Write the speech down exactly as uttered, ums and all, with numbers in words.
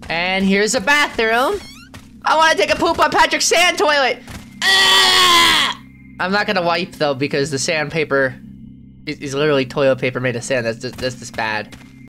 And here's a bathroom. I want to take a poop on Patrick's sand toilet. Ah! I'm not gonna wipe though because the sandpaper is, is literally toilet paper made of sand. That's just, that's just bad.